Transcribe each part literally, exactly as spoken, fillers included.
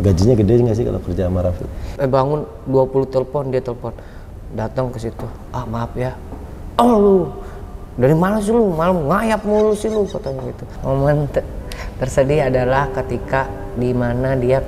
Gajinya gede nggak sih kalau kerja sama Raffi? Eh bangun dua puluh telepon, dia telepon. Datang ke situ. Ah maaf ya. Oh lu dari mana sih lu? Malam ngayap mulu sih lu, katanya gitu. Momen te tersedih adalah ketika di mana dia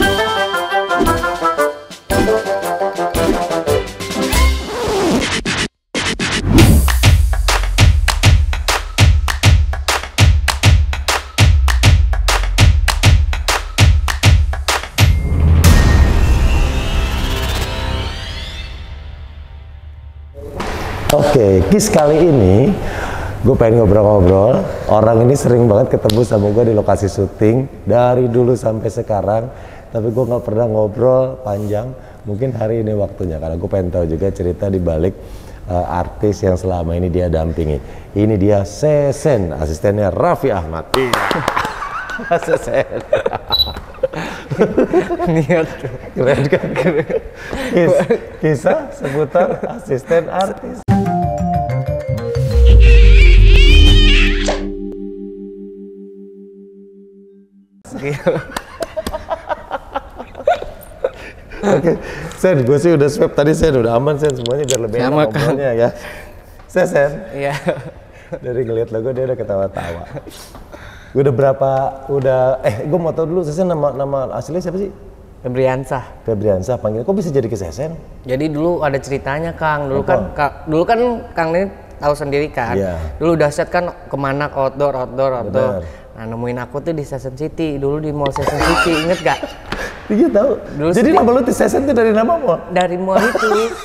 Oke, Kis kali ini gue pengen ngobrol-ngobrol. Orang ini sering banget ketemu sama gue di lokasi syuting dari dulu sampai sekarang, tapi gue nggak pernah ngobrol panjang. Mungkin hari ini waktunya, karena gue pengen tahu juga cerita di balik uh, artis yang selama ini dia dampingi. Ini dia Sesen, asistennya Raffi Ahmad. Sesen. niat Keren kan? Kis, kisah seputar asisten artis. Oke, Sen, gue sih udah swab tadi, Sen, udah aman, Sen, semuanya biar lebih enak ngobrolnya ya. Sen, iya. Dari ngeliat logo dia udah ketawa-tawa. Udah berapa, udah, eh gue mau tau dulu, Sesen nama nama aslinya siapa sih? Febriansah. Febriansah, panggil, kok bisa jadi ke Sesen? Jadi dulu ada ceritanya Kang, dulu Apa? kan ka, dulu kan Kang ini tahu sendiri kan. Iya. Dulu dahsyat kan kemana outdoor, outdoor, outdoor. Bener. Nah nemuin aku tuh di Sesen City, dulu di Mall Sesen City, inget gak? Iya tahu. Dulu Jadi syuting- nama lu Sesen itu dari nama mall? Dari mall itu.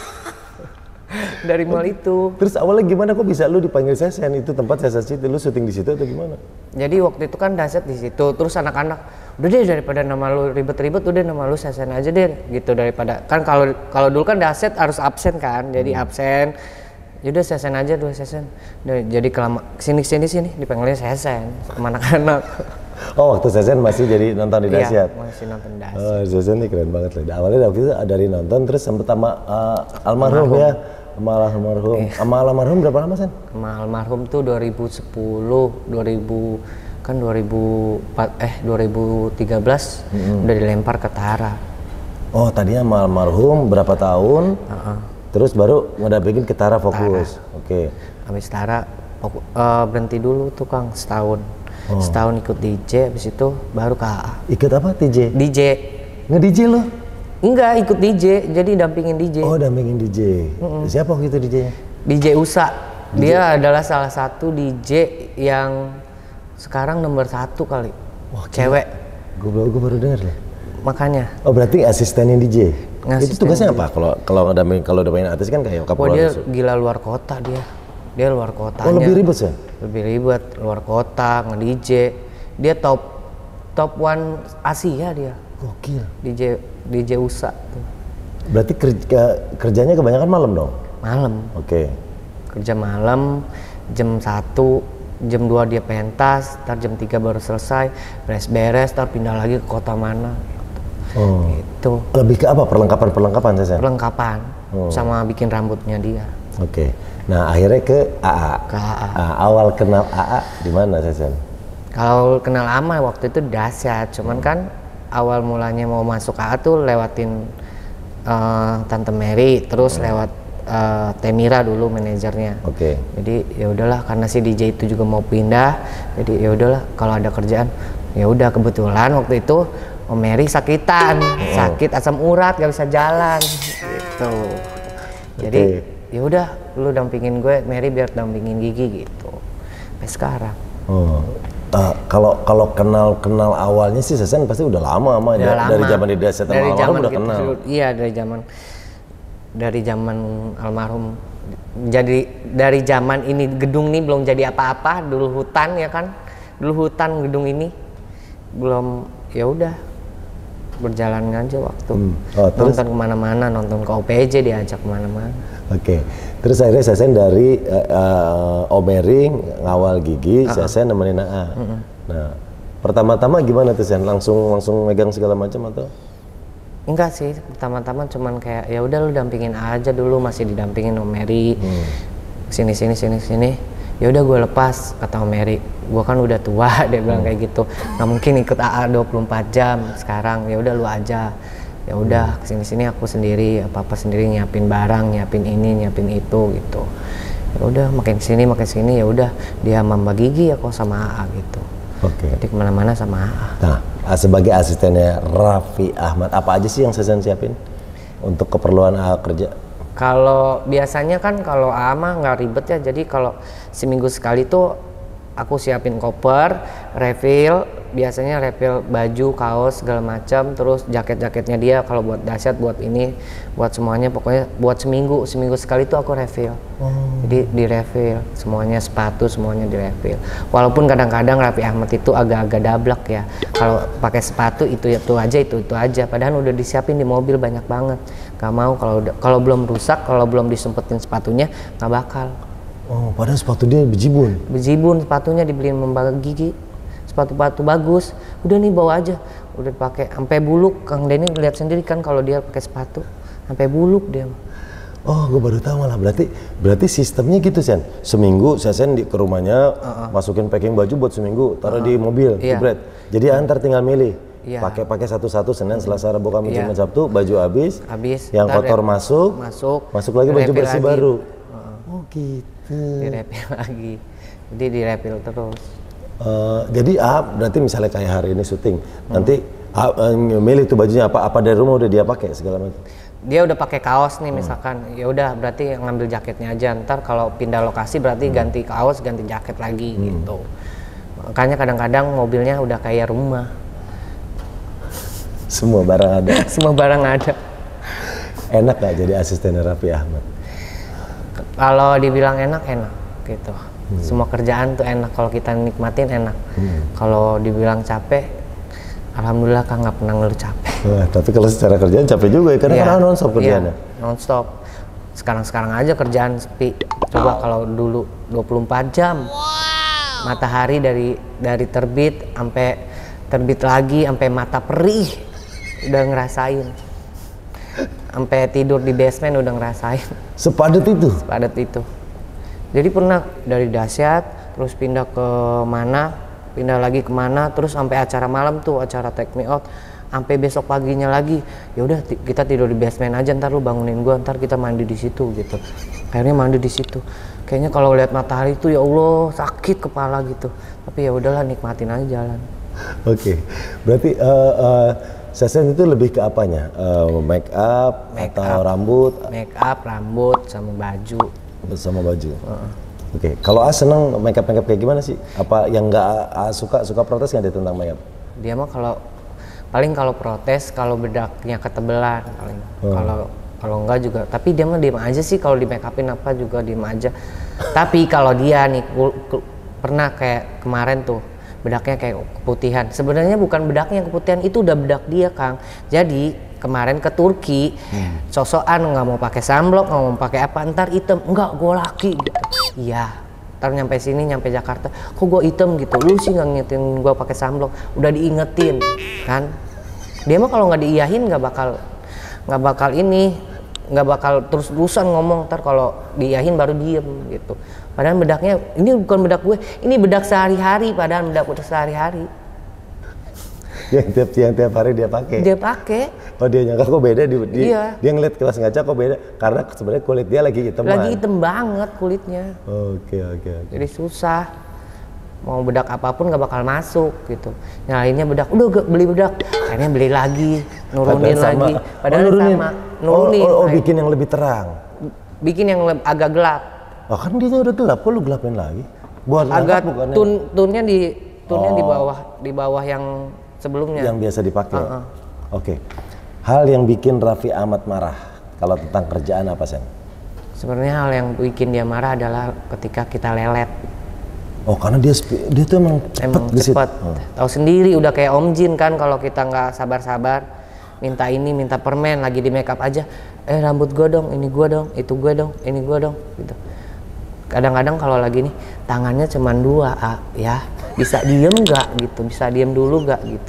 Dari mall itu. Terus awalnya gimana kok bisa lu dipanggil Sesen? Itu tempat Sesen City, lu syuting di situ atau gimana? Jadi waktu itu kan dahsyat di situ, terus anak-anak udah deh daripada nama lu ribet-ribet, udah nama lu Sesen aja deh gitu, daripada kan kalau kalau dulu kan dahsyat harus absen kan, jadi Hmm. absen. Yaudah Sesen aja dulu Sesen. Udah, jadi kelama sini sini sini dipanggilnya Sesen sama anak-anak. Oh, waktu Sesen masih jadi nonton di Dahsyat? Iya, masih nonton dahsyat. Oh, Sesen ini keren banget loh. Awalnya waktu itu dari nonton, terus sempet sama uh, almarhum, Almarhum. ya? Sama almarhum. Sama almarhum berapa lama, Sen? Sama almarhum tuh dua ribu sepuluh, dua ribu kan dua ribu empat eh dua ribu tiga belas Mm-hmm. udah dilempar ke Tara. Oh, tadinya sama almarhum berapa tahun, Uh-uh. terus baru ngedampingin ke Tara fokus. Oke. Habis Tara foku- eh, berhenti dulu tuh Kang setahun. Oh. Setahun ikut D J, habis itu baru K A. Ikut apa, T J? D J. Nge-D J lo? Enggak, ikut D J, jadi dampingin D J. Oh, dampingin D J. Siapa waktu itu D J-nya? D J Usa. Dia adalah salah satu D J yang sekarang nomor satu kali. Wah, cewek. Gue baru, gue baru denger loh. Makanya. Oh, berarti asistennya D J? Itu Ngasisten tugasnya D J. apa? Kalau kalau ngedampingin, kalau dampingin artis kan kayak Wah kapolres. dia gila luar kota dia. Dia luar kotanya. Oh, lebih ribet, Sen? Lebih ribet, luar kota, nge-D J. Dia top top one Asia dia. Gokil. D J D J Usa tuh. Berarti kerja, kerjanya kebanyakan malam dong? Malam. Oke. Kerja malam jam satu, jam dua dia pentas, ntar jam tiga baru selesai, beres-beres, ntar pindah lagi ke kota mana. Oh. Itu Lebih ke apa? Perlengkapan-perlengkapan, Sen? perlengkapan Oh. sama bikin rambutnya dia. Oke. Nah, akhirnya ke A A. Ke A A. Ah, awal kenal A A di mana, Sen? Kalau kenal lama waktu itu dahsyat, cuman kan awal mulanya mau masuk A A tuh lewatin uh, Tante Mary, terus lewat uh, Temira dulu manajernya. Oke. Jadi ya udahlah, karena si D J itu juga mau pindah, jadi ya udahlah kalau ada kerjaan. Ya udah, kebetulan waktu itu Om Mary sakitan, sakit asam urat, gak bisa jalan gitu. Jadi ya udah, lu dampingin gue, Mary biar dampingin Gigi gitu. Sampai sekarang. Oh. Uh, kalau kalau kenal kenal awalnya sih Sesen pasti udah lama sama Udah da- lama. dari zaman di Dahsyat sama Dari almarhum zaman udah kita kenal. dulu- Iya, dari zaman dari zaman almarhum. Jadi dari zaman ini gedung ini belum jadi apa-apa, dulu hutan ya kan. Dulu hutan gedung ini belum, ya udah berjalan aja waktu. Hmm. Oh, terus? Nonton kemana-mana, nonton ke O P J diajak kemana-mana. Oke. Terus akhirnya Sesen dari uh, uh, Omeri ngawal Gigi, uh-uh. Sesen nemenin A A. Uh-uh. Nah, pertama-tama gimana tuh, Sen? Langsung langsung megang segala macam atau? Enggak sih, pertama-tama cuman kayak ya udah lu dampingin aja dulu, masih didampingin Om Mary. Hmm. Sini sini sini sini. Ya udah gue lepas, kata Om Mary. Gue kan udah tua, dia bilang Hmm. kayak gitu. Nggak mungkin ikut A A dua puluh empat jam sekarang. Ya udah lu aja. Ya udah kesini-sini aku sendiri, apa-apa sendiri, nyiapin barang, nyiapin ini, nyiapin itu gitu. Ya udah makin sini makin sini, ya udah dia sama Mbak Gigi, aku sama A A gitu. Oke. Jadi kemana-mana sama A A. Nah, sebagai asistennya Raffi Ahmad, apa aja sih yang Sazen siapin untuk keperluan A A kerja? Kalau biasanya kan kalau A A mah nggak ribet ya, jadi kalau seminggu sekali tuh aku siapin koper, refill, biasanya refill baju, kaos segala macam, terus jaket-jaketnya dia kalau buat dahsyat, buat ini, buat semuanya, pokoknya buat seminggu, seminggu sekali tuh aku refill. Oh. Jadi di refill semuanya, sepatu semuanya di refill. Walaupun kadang-kadang Raffi Ahmad itu agak-agak dablek ya. Kalau pakai sepatu itu itu aja itu itu aja. Padahal udah disiapin di mobil banyak banget. Gak mau kalau udah kalau belum rusak, kalau belum disempetin sepatunya nggak bakal. Oh, padahal sepatu dia bejibun. Bejibun sepatunya dibeliin Mbak Gigi. Sepatu-sepatu bagus. Udah nih bawa aja. Udah pakai sampai buluk. Kang Denny lihat sendiri kan kalau dia pakai sepatu sampai buluk dia. Oh, gue baru tahu malah. Berarti berarti sistemnya gitu, Sen. Seminggu Sazen di ke rumahnya, uh-uh. masukin packing baju buat seminggu, taruh uh-uh. di mobil, iya. jebret. Jadi uh-uh. antar tinggal milih. Iya. Pakai-pakai satu-satu, Senin, Selasa, Rabu, Kamis, Iya. Jumat, Sabtu, baju habis. Habis. Yang kotor rep- masuk, masuk. Masuk lagi baju Direpil bersih lagi. baru. Uh-uh. Oh, gitu. Direpil lagi. Jadi direpil terus. Uh, jadi ah, berarti misalnya kayak hari ini syuting, hmm. nanti ah, uh, milih tuh bajunya apa apa dari rumah udah dia pakai segala macam. Dia udah pakai kaos nih misalkan, hmm. ya udah berarti ngambil jaketnya aja. Ntar kalau pindah lokasi berarti hmm. ganti kaos, ganti jaket lagi hmm. gitu. Makanya kadang-kadang mobilnya udah kayak rumah. Semua barang ada. Semua barang ada. Enak gak jadi asisten Raffi Ahmad? Kalau dibilang enak enak gitu. Hmm. Semua kerjaan tuh enak kalau kita nikmatin enak. Hmm. Kalau dibilang capek, alhamdulillah Kang nggak pernah ngeluh capek. Wah, tapi kalau secara kerjaan capek juga ya, karena ya, kan non-stop kerjaannya. Ya, non-stop. Sekarang-sekarang aja kerjaan sepi. Coba kalau dulu dua puluh empat jam. Wow. Matahari dari dari terbit sampai terbit lagi sampai mata perih. Udah ngerasain. Sampai tidur di basement udah ngerasain. Sepadat itu? Sepadat itu. Jadi pernah dari dahsyat terus pindah ke mana, pindah lagi kemana, terus sampai acara malam tuh, acara take me out, sampai besok paginya lagi. Ya udah kita tidur di basement aja, ntar lu bangunin gua, ntar kita mandi di situ gitu. Akhirnya mandi di situ. Kayaknya kalau lihat matahari itu ya Allah sakit kepala gitu. Tapi ya udahlah nikmatin aja jalan. Oke, okay. Berarti uh, uh, Sazen itu lebih ke apanya? Uh, make up make atau up, rambut? Make up, rambut, sama baju. Sama baju. Uh-uh. Oke, okay. Kalau A seneng make up make up kayak gimana sih? Apa yang nggak A suka suka protes nggak dia tentang make up? Dia mah kalau paling kalau protes kalau bedaknya ketebelan paling. Hmm. Kalau kalau enggak juga. Tapi dia mah diem aja sih kalau di make upin apa juga diem aja. Tapi kalau dia nih ku, ku, pernah kayak kemarin tuh bedaknya kayak keputihan. Sebenarnya bukan bedaknya yang keputihan, itu udah bedak dia, Kang. Jadi kemarin ke Turki, hmm. sosokan nggak mau pakai sunblock, nggak mau pakai apa, ntar hitam. Enggak, gue laki gitu. Iya. Ntar nyampe sini, nyampe Jakarta, kok gue hitam gitu. Lu sih nggak ngingetin gue pakai sunblock. Udah diingetin, kan? Dia mah kalau nggak diiyahin nggak bakal, nggak bakal ini, nggak bakal terus-terusan ngomong. Ntar kalau diiyahin baru diem gitu. Padahal bedaknya, ini bukan bedak gue, ini bedak sehari-hari. Padahal bedak bedak sehari-hari. Yang tiap yang tiap hari dia pakai. Dia pakai. Oh dia nyangka kok beda dia, Iya. dia ngeliat kelas ngaca kok beda karena sebenarnya kulit dia lagi hitam. Lagi hitam banget kulitnya. Oke oke oke. Jadi susah. Mau bedak apapun nggak bakal masuk gitu. Nyalainnya bedak, udah gak beli bedak. Akhirnya beli lagi, nurunin Padahal lagi. sama. Padahal oh, nurunin. sama. Nurunin. Oh, oh, oh bikin yang lebih terang. Bikin yang le- agak gelap. Oh kan dia udah gelap, kok lu gelapin lagi? Buat agak bukannya? tun tunnya di tunnya oh. di bawah di bawah yang sebelumnya. Yang biasa dipakai. Uh-uh. Oke. Okay. Hal yang bikin Raffi Ahmad marah kalau tentang kerjaan apa Sen? Sebenarnya hal yang bikin dia marah adalah ketika kita lelet. Oh karena dia dia tuh emang cepet. Emang cepet. Oh. Tahu sendiri udah kayak Om Jin kan kalau kita nggak sabar-sabar minta ini minta permen lagi di make up aja. Eh rambut gue dong, ini gue dong, itu gue dong, ini gue dong, gitu. Kadang-kadang kalau lagi nih tangannya cuma dua, ah, ya bisa diem nggak gitu, bisa diem dulu nggak gitu.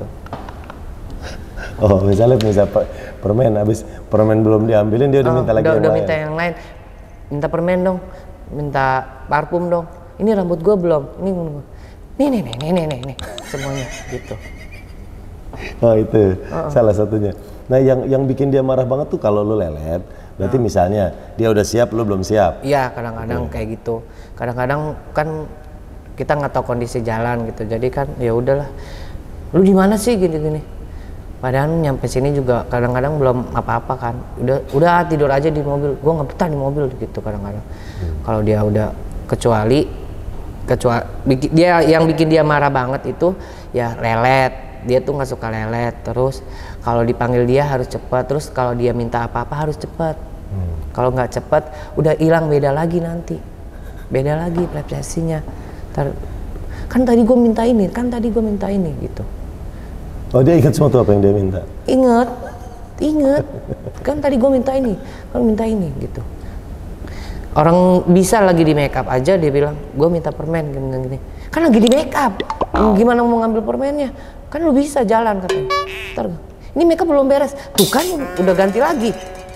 Oh misalnya bisa permen, habis permen belum diambilin dia udah oh, minta lagi udah, yang udah lain. Minta yang lain, minta permen dong, minta parfum dong, ini rambut gue belum, ini nih nih nih nih nih nih, nih. Semuanya gitu. Oh itu uh-uh. salah satunya. Nah yang yang bikin dia marah banget tuh kalau lu lelet, berarti uh. misalnya dia udah siap, lu belum siap. Iya kadang-kadang okay. kayak gitu. Kadang-kadang kan kita nggak tahu kondisi jalan gitu, jadi kan ya udahlah. Lu di mana sih gini-gini? Padahal nyampe sini juga kadang-kadang belum apa-apa kan. Udah udah tidur aja di mobil. Gua nggak betah di mobil gitu kadang-kadang. Hmm. Kalau dia udah kecuali kecuali bikin, dia yang bikin dia marah banget itu ya lelet. Dia tuh nggak suka lelet. Terus kalau dipanggil dia harus cepat. Terus kalau dia minta apa-apa harus cepat. Hmm. Kalau nggak cepat udah hilang, beda lagi nanti. Beda lagi persepsinya. Kan tadi gue minta ini, kan tadi gue minta ini gitu. Oh dia ingat semua tuh apa yang dia minta? Ingat, ingat. Kan tadi gue minta ini, kan minta ini gitu. Orang bisa lagi di make up aja dia bilang, gue minta permen gini-gini. Kan lagi di make up, gimana mau ngambil permennya? Kan lu bisa jalan katanya. Ntar, ini make up belum beres, tuh kan udah ganti lagi.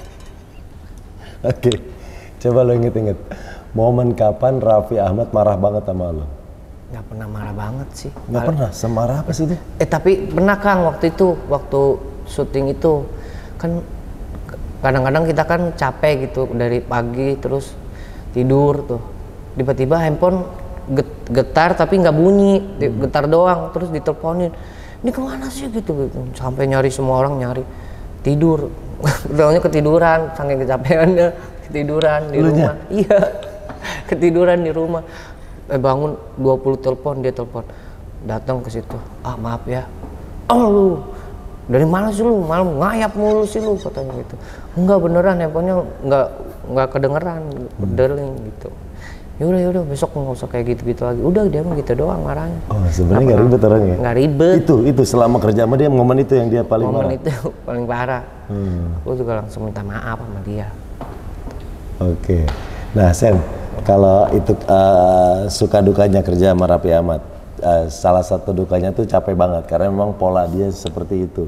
Oke, coba lo inget-inget. Momen kapan Raffi Ahmad marah banget sama lo? Gak pernah marah banget sih. Gak pernah? Semarah apa sih itu? Eh tapi pernah Kang waktu itu, waktu syuting itu kan kadang-kadang kita kan capek gitu dari pagi terus tidur tuh. Tiba-tiba handphone getar tapi nggak bunyi, getar doang terus diteleponin. Ini kemana sih gitu gitu. Sampai nyari semua orang nyari. Tidur. Udah ketiduran saking kecapeannya, ketiduran di Lunya? rumah. Iya. Ketiduran di rumah. Eh bangun dua puluh telepon, dia telepon datang ke situ, ah maaf ya, oh lu dari mana sih lu malam ngayap mulu sih lu katanya gitu. Enggak beneran handphonenya nggak nggak kedengeran berdeling gitu. Yaudah yaudah besok nggak usah kayak gitu-gitu lagi. Udah dia mah gitu doang marahnya. Oh sebenarnya nggak ribet orangnya. Nggak ribet. Itu itu selama kerja sama dia momen itu yang dia paling momen marah. Momen itu paling parah. Hmm. Aku juga langsung minta maaf sama dia. Oke, nah Sen. Kalau itu uh, suka dukanya kerja sama Raffi Ahmad, uh, salah satu dukanya tuh capek banget karena memang pola dia seperti itu.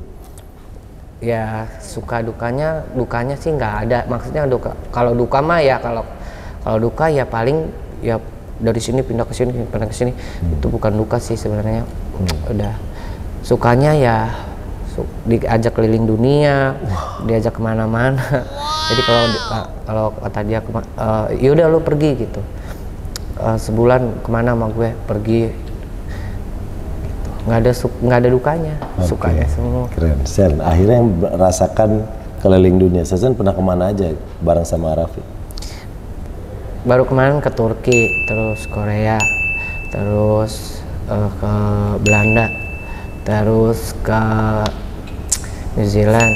Ya suka dukanya, dukanya sih nggak ada. Maksudnya duka. Kalau duka mah ya kalau kalau duka ya paling ya dari sini pindah ke sini, pindah ke sini. Hmm. Itu bukan duka sih sebenarnya. Hmm. Udah sukanya ya su diajak keliling dunia, wow. diajak kemana-mana. Wow. Jadi kalau kalau kata dia uh, yaudah lu pergi gitu, uh, sebulan kemana sama gue pergi, gitu. Nggak ada nggak ada dukanya, okay. Sukanya semua. Keren. Sen, akhirnya yang merasakan keliling dunia. Sen pernah kemana aja bareng sama Raffi? Baru kemarin ke Turki, terus Korea, terus uh, ke Belanda, terus ke New Zealand,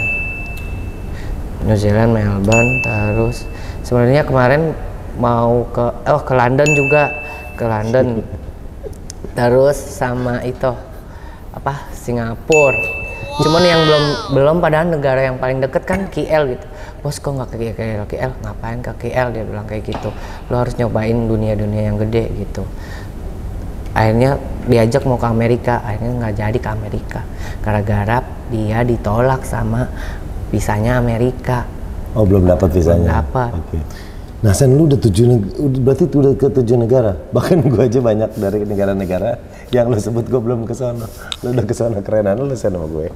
New Zealand, Melbourne, terus sebenarnya kemarin mau ke oh ke London juga, ke London, terus sama itu apa Singapura. Cuman yang belum belum padahal negara yang paling deket kan K L gitu. Bos kok nggak ke K L? K L ngapain ke K L? Dia bilang kayak gitu. Lo harus nyobain dunia-dunia yang gede gitu. Akhirnya diajak mau ke Amerika, akhirnya nggak jadi ke Amerika gara-gara dia ditolak sama visanya Amerika. Oh belum dapat visanya? Belum dapat. Oke. Nah Sen, lu udah tujuh, berarti udah ke tujuh negara. Bahkan gue aja banyak dari negara-negara yang lu sebut gue belum ke sana. Lu udah ke sana, kerenan lu Sen sama gue.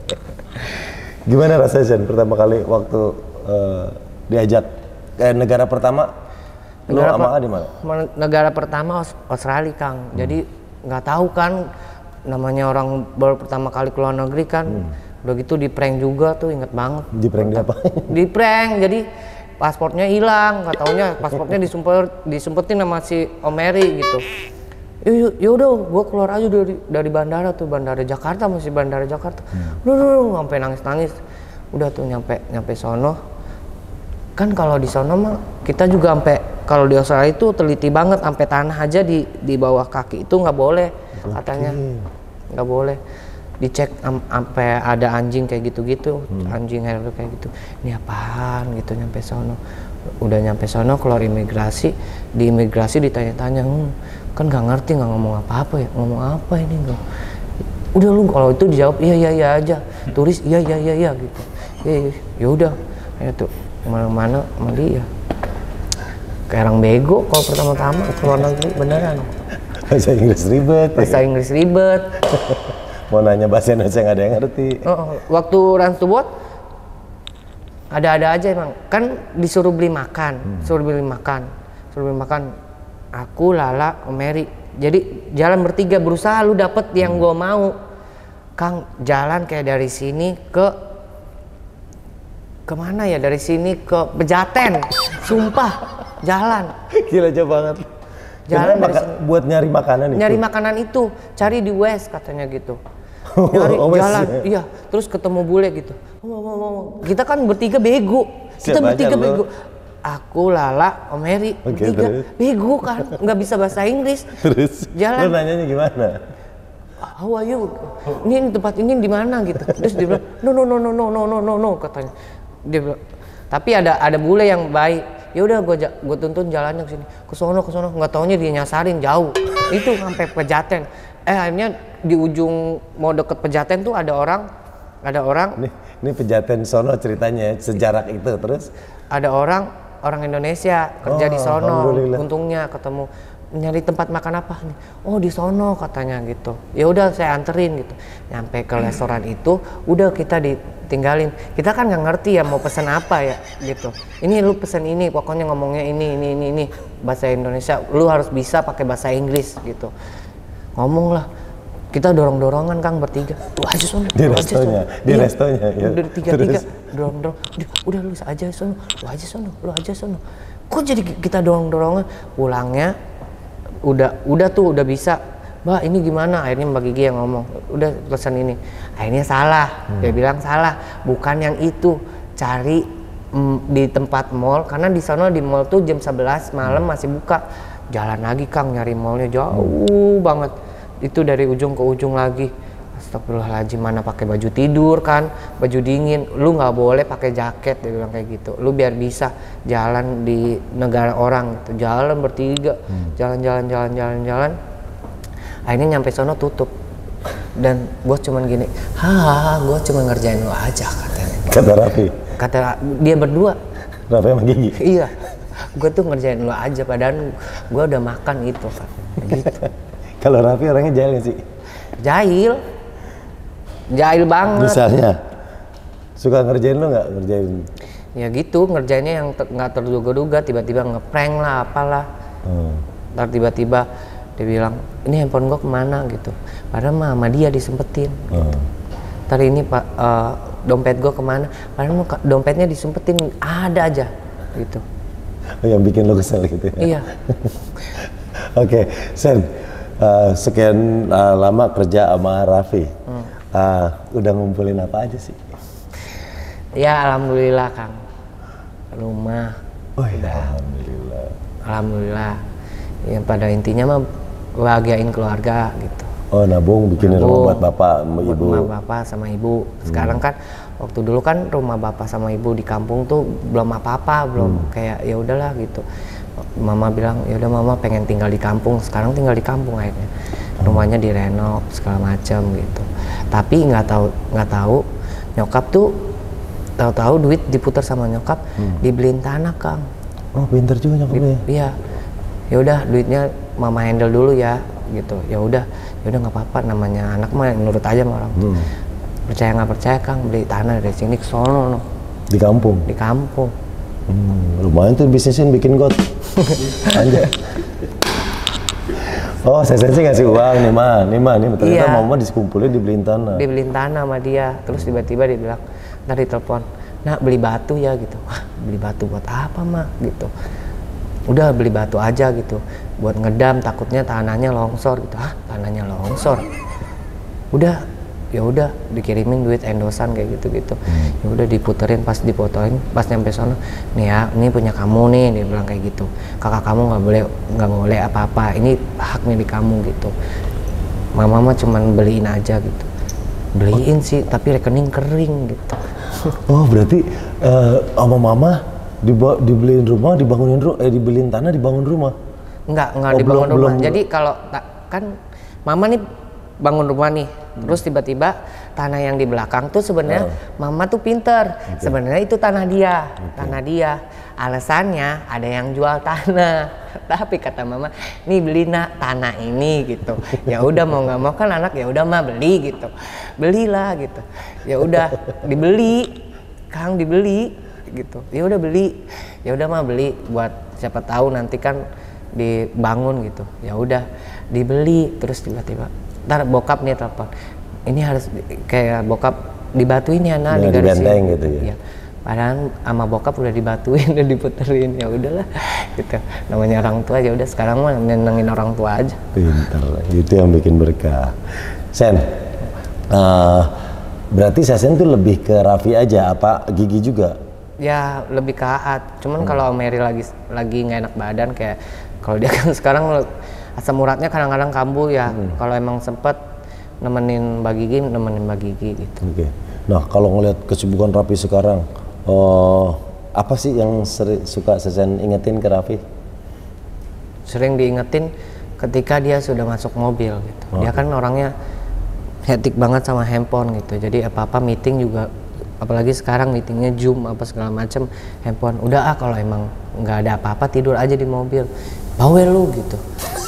Gimana rasanya Sen pertama kali waktu uh, diajak eh, negara pertama? Negara, lu sama di mana? Negara pertama Australia Kang. Hmm. Jadi nggak tahu kan namanya orang baru pertama kali keluar negeri kan. Hmm. Udah gitu di prank juga tuh, inget banget. Di prank dia apa? Di prank, jadi paspornya hilang, nggak taunya paspornya disumpet, disumpetin sama si Om Mary gitu. Yaudah, gue keluar aja dari dari bandara tuh, bandara Jakarta, masih bandara Jakarta. Hmm. Udah, udah, udah, sampai nangis-nangis. Udah tuh nyampe nyampe sono. Kan kalau di sono mah kita juga sampai kalau di Australia itu teliti banget, sampai tanah aja di di bawah kaki itu nggak boleh katanya, nggak boleh. Dicek sampai ada anjing kayak gitu-gitu, hmm. anjing air kayak gitu. Ini apaan gitu nyampe sono. Udah nyampe sono keluar imigrasi, di imigrasi ditanya-tanya, hm, kan nggak ngerti, nggak ngomong apa-apa ya, ngomong apa ini enggak. Udah lu kalau itu dijawab iya iya iya aja, turis iya iya iya iya gitu. Ya ya udah, ya tuh kemana-mana sama dia. kayak orang bego kalau pertama-tama ke luar negeri beneran. Bahasa Inggris ribet. Bahasa ya? Inggris ribet. Mau nanya bahasa Indonesia nggak ada yang ngerti. Oh, waktu Run to Boat ada-ada aja emang. Kan disuruh beli makan, hmm. suruh beli makan, suruh beli makan. Aku, Lala, Om Mary. Jadi jalan bertiga berusaha lu dapet yang hmm. gua mau. Kang, jalan kayak dari sini ke kemana ya? Dari sini ke Pejaten. Sumpah, jalan. Gila jauh banget. Jalan dari maka, sini. Buat nyari makanan itu. Nyari makanan itu, cari di West katanya gitu. Nyari oh, jalan, ya. iya. Terus ketemu bule gitu. Oh, oh, oh, oh. Kita kan bertiga bego. Kita Siapa bertiga aja, bego. Aku, Lala, Om Mary, okay, bertiga terus? bego kan, nggak bisa bahasa Inggris. Terus, jalan. lu nanyanya gimana? How are you? Ini, ini tempat ini di mana gitu. Terus dia bilang, no no no no no no no no no katanya. Dia bilang, tapi ada ada bule yang baik. Ya udah gue gue tuntun jalannya ke sini, ke sono ke sono, nggak taunya dia nyasarin jauh. Itu sampai Pejaten. Eh akhirnya di ujung mau deket Pejaten tuh ada orang, ada orang. Ini, ini Pejaten sono ceritanya sejarah itu terus. Ada orang orang Indonesia kerja oh, di sono, untungnya ketemu nyari tempat makan apa nih? Oh di sono katanya gitu. Ya udah saya anterin gitu. Nyampe ke restoran itu, udah kita ditinggalin. Kita kan nggak ngerti ya mau pesan apa ya gitu. Ini lu pesan ini, pokoknya ngomongnya ini ini ini ini bahasa Indonesia. Lu harus bisa pakai bahasa Inggris gitu. Ngomong lah. Kita dorong-dorongan Kang bertiga. Lu aja sono. Di restonya, di iya. restonya. Ya. Udah tiga-tiga dorong-dorong. Udah lu aja sono, lu aja sono, lu aja sono. Kok jadi kita dorong-dorongan? Pulangnya udah udah tuh udah bisa. Mbak ini gimana? Akhirnya Mbak Gigi yang ngomong. Udah pesan ini. Akhirnya salah. Hmm. Dia bilang salah. Bukan yang itu. Cari mm, di tempat mall. Karena di sana di mall tuh jam sebelas malam masih buka. Jalan lagi Kang nyari mallnya jauh hmm. banget. Itu dari ujung ke ujung lagi. Astagfirullahaladzim, mana pakai baju tidur kan, baju dingin. Lu nggak boleh pakai jaket, dia bilang kayak gitu. Lu biar bisa jalan di negara orang gitu. Jalan bertiga, hmm. jalan-jalan jalan-jalan jalan. Akhirnya nyampe sono tutup. Dan bos cuman gini, hahaha, gue cuma ngerjain lu aja katanya. Kata Raffi. Kata dia berdua. Raffi sama Gigi. Iya, gue tuh ngerjain lu aja, padahal gue udah makan itu kan. Gitu. Kalau Raffi orangnya jahil gak sih? Jahil. Jahil banget. Misalnya, suka ngerjain lo nggak ngerjain? Ya gitu, ngerjainnya yang nggak ter, terduga-duga, tiba-tiba ngeprank lah, apalah. Hmm. Ntar tiba-tiba dia bilang, ini handphone gua kemana gitu. Padahal mah sama dia disempetin. Hmm. Gitu. Ntar ini pak, uh, dompet gua kemana? Padahal dompetnya disempetin, ada aja gitu. Oh, yang bikin lo kesel gitu ya? Iya. Oke, okay. Sen. Uh, sekian uh, lama kerja sama Raffi, hmm. uh, udah ngumpulin apa aja sih? Ya alhamdulillah Kang, rumah. Oh ya alhamdulillah. Alhamdulillah. Yang pada intinya mah bahagiain keluarga gitu. Oh nabung bikin rumah buat bapak sama ibu. Rumah bapak sama ibu. Sekarang hmm. kan waktu dulu kan rumah bapak sama ibu di kampung tuh belum apa-apa, belum hmm. kayak ya udahlah gitu. Mama bilang ya udah mama pengen tinggal di kampung, sekarang tinggal di kampung akhirnya. Rumahnya direnov segala macam gitu. Tapi nggak tahu nggak tahu nyokap tuh tahu-tahu duit diputar sama nyokap hmm. dibeliin tanah Kang. Oh pinter juga nyokapnya. Di, iya. Ya udah duitnya mama handle dulu ya gitu. Ya udah ya udah nggak apa-apa, namanya anak mah nurut aja sama orang. Hmm. Percaya nggak percaya Kang, beli tanah dari sini ke sono. No. Di kampung. Di kampung. Hmm, lumayan tuh bisnisnya bikin got. Anjay. Oh, saya sensei ngasih uang nih mah, nih mah, nih ternyata iya. Mama dikumpulin dibeliin tanah. Dibeliin tanah sama dia, terus tiba-tiba dia bilang, ntar ditelepon, nak beli batu ya gitu. Wah, beli batu buat apa mah gitu. Udah beli batu aja gitu, buat ngedam takutnya tanahnya longsor gitu. Hah, tanahnya longsor. Udah, ya udah dikirimin duit endosan kayak gitu-gitu. Hmm. Ya udah diputerin, pas dipotoin, pas nyampe sono, nih ya, ini punya kamu nih, dia bilang kayak gitu. Kakak kamu nggak boleh nggak boleh apa-apa, ini haknya di kamu gitu. Mama mah cuman beliin aja gitu. Beliin oh. sih, tapi rekening kering gitu. Oh berarti uh, sama mama diba- dibeliin rumah, dibangunin rumah, eh dibeliin tanah, dibangun rumah? Enggak, enggak oh, dibangun belum, rumah. Belum, Jadi kalau kan mama nih bangun rumah nih. Terus tiba-tiba tanah yang di belakang tuh sebenarnya Oh. mama tuh pinter. Sebenarnya itu tanah dia, tanah dia. Alasannya ada yang jual tanah. Tapi kata mama, nih beli nak tanah ini gitu. Ya udah mau nggak mau kan anak ya udah mah beli gitu. Belilah gitu. Ya udah dibeli, Kang dibeli gitu. Ya udah beli. Ya udah mah beli buat siapa tahu nanti kan dibangun gitu. Ya udah dibeli terus tiba-tiba ntar bokap nih telepon. Ini harus di- kayak bokap dibatuin ya nah Ya, digarisin. dibenteng gitu ya. Iya. Padahal sama bokap udah dibatuin udah diputerin ya udahlah gitu. Namanya orang tua ya udah sekarang mah nyenengin orang tua aja. Pinter, itu yang bikin berkah. Sen, eh, berarti Sesen tuh lebih ke Raffi aja, apa Gigi juga? Ya lebih ke Aat. Cuman kalau Mary lagi lagi nggak enak badan kayak kalau dia kan sekarang asam uratnya kadang-kadang kambuh ya. Kalau emang sempet nemenin Mbak Gigi, nemenin Mbak Gigi gitu. Oke. Nah, kalau ngelihat kesibukan Raffi sekarang, eh, apa sih yang seri- suka Sesen ingetin ke Raffi? Sering diingetin ketika dia sudah masuk mobil gitu. Dia kan orangnya hektik banget sama handphone gitu. Jadi apa-apa meeting juga, apalagi sekarang meetingnya Zoom apa segala macam handphone. Udah ah kalau emang nggak ada apa-apa tidur aja di mobil. Bawel lu gitu.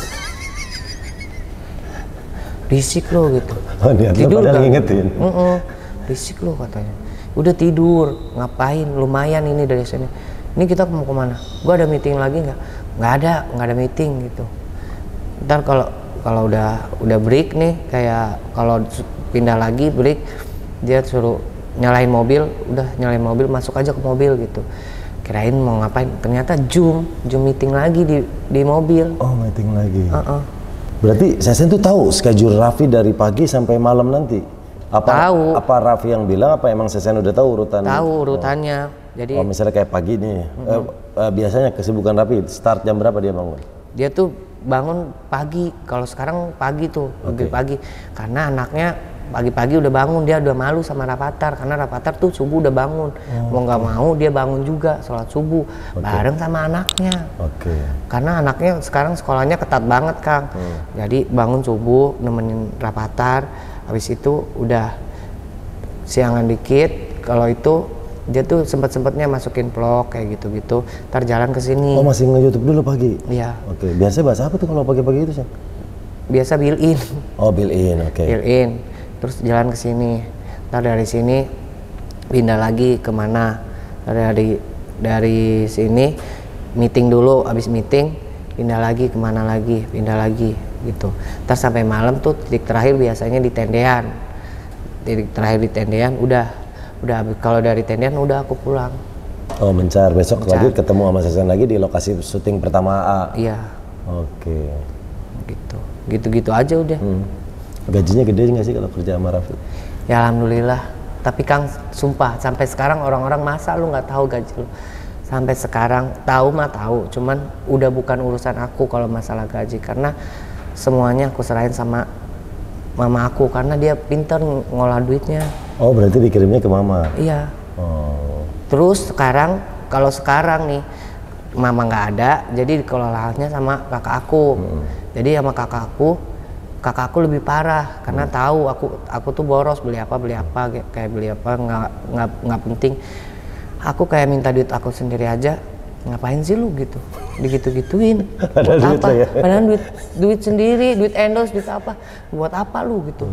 Risik lo gitu. Oh, niatnya padahal nggak? ngingetin. Mm-mm. Risik lo katanya. Udah tidur, ngapain? Lumayan ini dari sini. Ini kita mau kemana? Gua ada meeting lagi nggak? Nggak ada, nggak ada meeting gitu. Ntar kalau kalau udah udah break nih, kayak kalau su- pindah lagi break, dia suruh nyalain mobil, udah nyalain mobil, masuk aja ke mobil gitu. Kirain mau ngapain? Ternyata Zoom, Zoom meeting lagi di di mobil. Oh, meeting lagi. Uh-uh. Berarti Sesen tuh tahu schedule Raffi dari pagi sampai malam nanti? Apa, Tahu. Apa Raffi yang bilang, apa emang Sesen udah tahu urutan? Tahu urutannya. Jadi Oh, misalnya kayak pagi nih, eh, eh, biasanya kesibukan Raffi start jam berapa dia bangun? dia tuh bangun pagi. Kalau sekarang pagi tuh, lebih pagi. Karena anaknya pagi-pagi udah bangun, dia udah malu sama Rapatar karena Rapatar tuh subuh udah bangun. Mau nggak mau dia bangun juga sholat subuh bareng sama anaknya. Oke. Karena anaknya sekarang sekolahnya ketat banget, Kang. Jadi bangun subuh nemenin Rapatar, habis itu udah siangan dikit. Kalau itu dia tuh sempet-sempetnya masukin vlog kayak gitu-gitu. Ntar jalan ke sini. Oh, masih nge-YouTube dulu pagi? Iya, Oke, biasanya bahasa apa tuh kalau pagi-pagi itu, Sen? biasa build in. Oh, build in, oke. Build in. Terus jalan ke sini. Ntar dari sini pindah lagi kemana? Dari dari sini meeting dulu, habis meeting pindah lagi kemana lagi, pindah lagi gitu. Ntar sampai malam tuh titik terakhir biasanya di tendean. Titik terakhir di tendean udah udah habis. Kalau dari tendean udah aku pulang. Oh, mencar. Besok Mencar. lagi ketemu sama Sesen lagi di lokasi syuting pertama A. Iya, Oke. gitu. Gitu-gitu aja udah. Hmm. Gajinya gede nggak sih kalau kerja sama Raffi? Ya alhamdulillah. Tapi Kang, sumpah sampai sekarang orang-orang masa lu nggak tahu gaji lu. Sampai sekarang tahu mah tahu, cuman udah bukan urusan aku kalau masalah gaji karena semuanya aku serahin sama mama aku karena dia pintar ngolah duitnya. Oh, berarti dikirimnya ke mama? Iya. Oh. Terus sekarang kalau sekarang nih mama nggak ada, jadi dikelolaannya sama kakak aku. Jadi sama kakak aku, kakak aku lebih parah karena tahu aku aku tuh boros beli apa beli apa kayak kayak beli apa nggak nggak nggak penting. Aku kayak minta duit aku sendiri aja, ngapain sih lu gitu, digitu-gituin. Padahal Buat duit apa? lo ya. Padahal duit duit sendiri, duit endorse, duit apa? Buat apa lu gitu?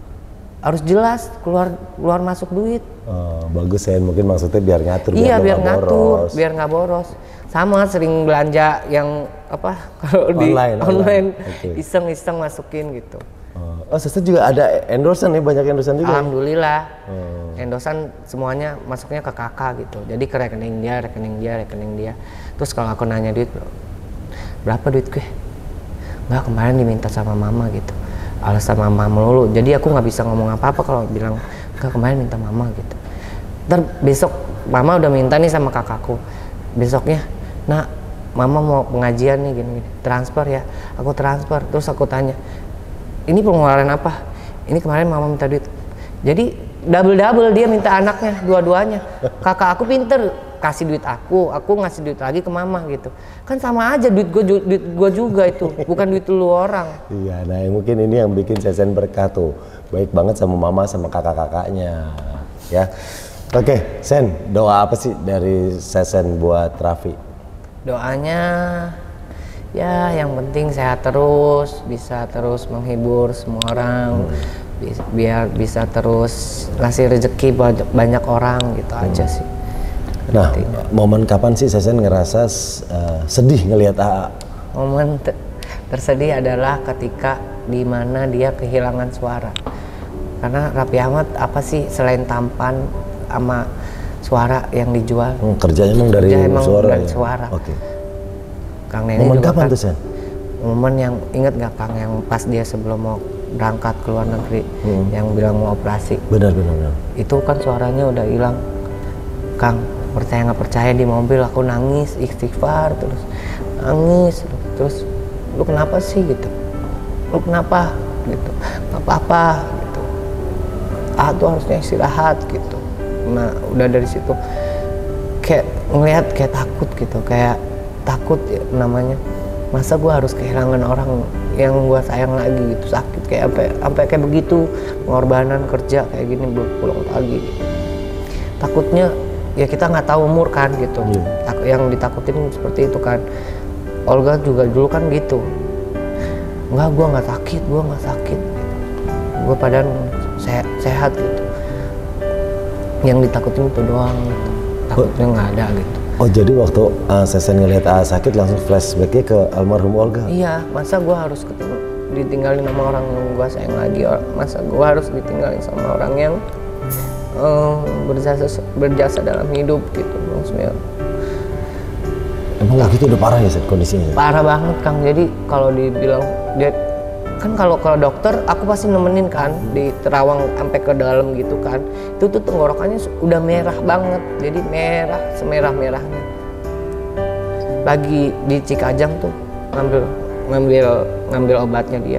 Harus jelas keluar keluar masuk duit. Oh, bagus ya, mungkin maksudnya biar ngatur. Iya lo biar nggak ngatur, boros. biar nggak boros. Sama sering belanja yang apa kalau di Online, online. online Oke. iseng-iseng masukin gitu. Oh, oh Sesen juga ada endorsean nih, banyak endorsean juga. Alhamdulillah, Oh. endosan semuanya masuknya ke kakak gitu. Jadi ke rekening dia, rekening dia, rekening dia. Terus kalau aku nanya duit, berapa duit gue? Nggak, kemarin diminta sama mama gitu. Alasan mama melulu. Jadi aku nggak bisa ngomong apa-apa kalau bilang nggak, kemarin minta mama gitu. Ntar besok mama udah minta nih sama kakakku. Besoknya, nak, mama mau pengajian nih gini-gini. Transfer ya, aku transfer. Terus aku tanya, ini pengeluaran apa? Ini kemarin mama minta duit. Jadi double-double dia minta anaknya dua-duanya. Kakak aku pinter, kasih duit aku, aku ngasih duit lagi ke mama gitu. Kan sama aja duit gue duit gue juga itu, bukan duit lu orang. Iya, nah mungkin ini yang bikin Sesen berkah tuh. Baik banget sama mama sama kakak-kakaknya. Ya. Oke, Sen, doa apa sih dari Sesen buat Raffi? Doanya ya yang penting sehat terus, bisa terus menghibur semua orang. Hmm. Biar bisa terus ngasih rezeki buat banyak orang gitu hmm. aja sih. Nah, artinya. Momen kapan sih Sesen ngerasa uh, sedih ngelihat A A? Momen te tersedih adalah ketika dimana dia kehilangan suara. Karena Raffi Ahmad apa sih selain tampan sama suara yang dijual? Hmm, kerjanya emang dari Kerja emang suara. Dari ya? suara. Oke. Okay. Kang Neni momen juga kapan kan, tuh Sen? Momen yang inget gak Kang yang pas dia sebelum mau berangkat ke luar negeri hmm. yang bilang mau operasi. Benar, benar, benar. Itu kan suaranya udah hilang. Kang, percaya nggak percaya di mobil aku nangis, istighfar terus nangis terus lu kenapa sih gitu? Lu kenapa gitu? Nggak apa-apa gitu. Ah tuh harusnya istirahat gitu. Nah udah dari situ kayak ngelihat kayak takut gitu, kayak takut ya, namanya. Masa gue harus kehilangan orang yang gue sayang lagi gitu, sakit kayak sampai sampai kayak begitu, pengorbanan kerja kayak gini belum pulang lagi gitu. Takutnya ya kita nggak tahu umur kan gitu. Yeah. Yang ditakutin seperti itu kan. Olga juga dulu kan gitu, nggak gue nggak sakit, gue nggak sakit gitu. Gue padahal sehat, sehat gitu. Yang ditakutin itu doang gitu. Takutnya nggak ada gitu. Oh jadi waktu uh, Sesen ngelihat A A sakit langsung flashbacknya ke almarhum Olga? Iya, masa gue harus ketemu, ditinggalin sama orang yang gue sayang lagi, masa gue harus ditinggalin sama orang yang uh, berjasa berjasa dalam hidup gitu maksudnya. Emang waktu itu udah parah ya Sen kondisinya? Parah banget Kang, jadi kalau dibilang dia kan kalau kalau dokter aku pasti nemenin kan di terawang sampai ke dalam gitu kan, itu tuh tenggorokannya udah merah banget, jadi merah semerah merahnya. Lagi di Cikajang tuh ngambil ngambil ngambil obatnya dia,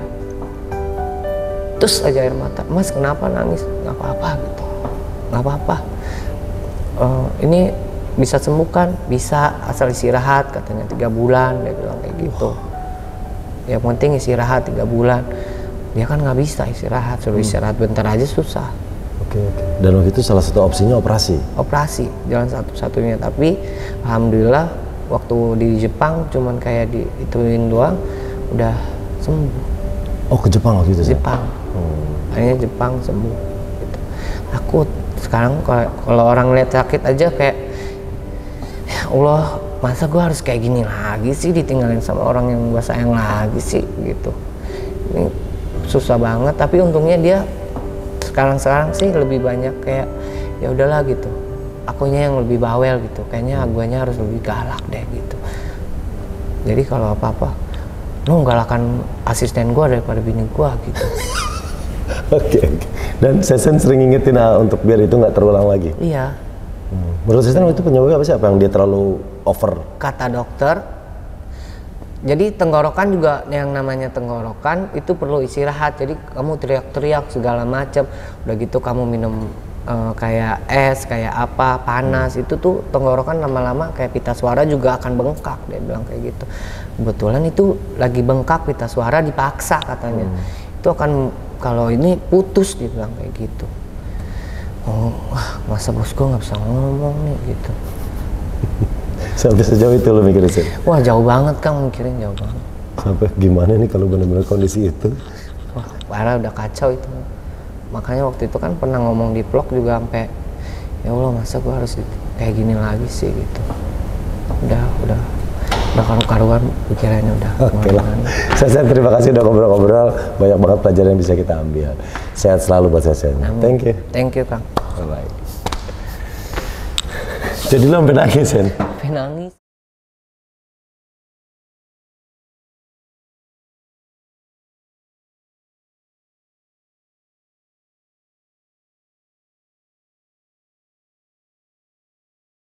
terus aja air mata, Mas kenapa nangis? Nggak apa-apa gitu, nggak apa-apa. Uh, ini bisa sembuh kan? Bisa asal istirahat katanya tiga bulan dia bilang kayak gitu. Yang penting istirahat tiga bulan. Dia kan nggak bisa istirahat, suruh istirahat bentar aja susah. Oke, oke. Dan waktu itu salah satu opsinya operasi? Operasi, jalan satu-satunya. Tapi alhamdulillah waktu di Jepang cuman kayak diituin doang, udah sembuh. Oh ke Jepang waktu itu? Jepang. Hmm. Akhirnya Jepang sembuh. Gitu. Takut. Sekarang kalau orang lihat sakit aja kayak, ya Allah, masa gue harus kayak gini lagi sih, ditinggalin sama orang yang gue sayang lagi sih gitu. Ini susah banget, tapi untungnya dia sekarang-sekarang sih lebih banyak kayak ya udahlah gitu, akunya yang lebih bawel gitu, kayaknya guanya harus lebih galak deh gitu. Jadi kalau apa-apa lu galakan asisten gue daripada bini gue gitu. Oke, oke. Dan Sesen sering ingetin ah, untuk biar itu nggak terulang lagi? Iya. Hmm. Menurut Sesen itu penyebabnya apa sih? Apa yang dia terlalu over? Kata dokter, jadi tenggorokan juga yang namanya tenggorokan itu perlu istirahat. Jadi kamu teriak-teriak segala macam, udah gitu kamu minum uh, kayak es, kayak apa, panas, hmm. itu tuh tenggorokan lama-lama kayak pita suara juga akan bengkak, dia bilang kayak gitu. Kebetulan itu lagi bengkak pita suara dipaksa katanya. Hmm. Itu akan kalau ini putus, dia bilang kayak gitu. Oh, wah, masa bos gue nggak bisa ngomong nih gitu. Sampai sejauh itu lo mikirin sih? Wah jauh banget Kang, mikirin jauh banget. Sampai gimana nih kalau benar-benar kondisi itu? Wah parah, udah kacau itu. Makanya waktu itu kan pernah ngomong di vlog juga sampai, ya Allah masa gue harus kayak gini lagi sih gitu. Udah, udah, udah karu-karuan pikirannya udah. Oke lah. Sesen terima kasih udah ngobrol-ngobrol, banyak banget pelajaran yang bisa kita ambil. Sehat selalu buat Sesen. Thank you. Thank you Kang. Bye bye. Jadi lo sampai nangis, Sen? Sampai nangis.